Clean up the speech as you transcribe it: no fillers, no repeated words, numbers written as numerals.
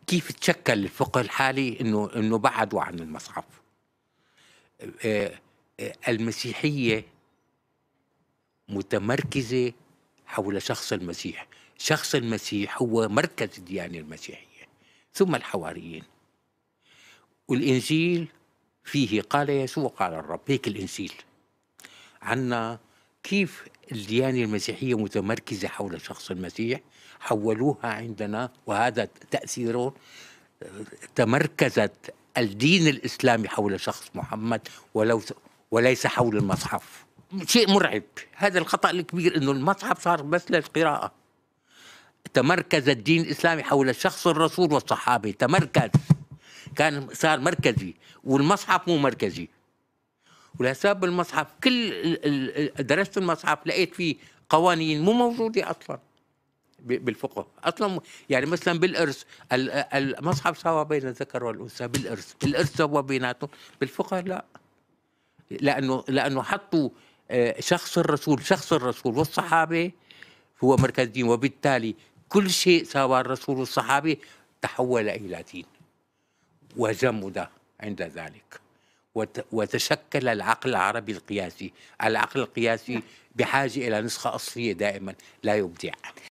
كيف تشكل الفقه الحالي انه بعدوا عن المصحف. المسيحية متمركزة حول شخص المسيح. شخص المسيح هو مركز الديانة المسيحية، ثم الحواريين. والإنجيل فيه قال يسوع قال الرب، هيك الإنجيل عنا. كيف الديانة المسيحية متمركزة حول شخص المسيح، حولوها عندنا، وهذا تأثيره. تمركزت الدين الإسلامي حول شخص محمد وليس حول المصحف. شيء مرعب، هذا الخطأ الكبير، إنه المصحف صار بس للقراءة. تمركز الدين الإسلامي حول شخص الرسول والصحابة، تمركز، صار مركزي، والمصحف مو مركزي. ولحساب المصحف، درست المصحف لقيت فيه قوانين مو موجودة أصلا بالفقه أصلا. يعني مثلا بالإرث، المصحف سوى بين الذكر والأنثى بالإرث سوى بيناتهم. بالفقه لا، لأنه حطوا شخص الرسول والصحابة هو مركز دين، وبالتالي كل شيء سوى الرسول والصحابة تحول إلى دين، وجمد عند ذلك. وتشكل العقل العربي القياسي. العقل القياسي بحاجة إلى نسخة أصلية دائما لا يبدع.